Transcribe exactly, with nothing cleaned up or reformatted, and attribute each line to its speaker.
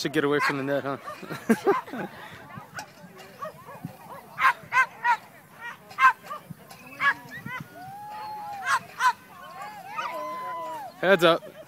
Speaker 1: wants to get away from the net, huh? Heads up.